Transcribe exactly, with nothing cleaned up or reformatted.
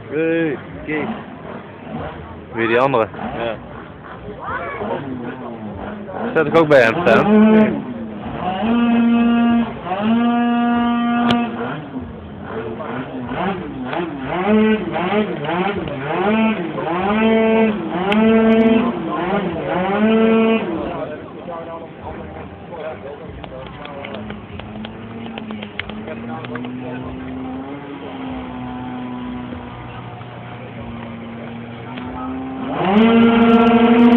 Hey, kijk. Wie die andere? Ja. Zet ik ook bij hem staan? Mm-hmm.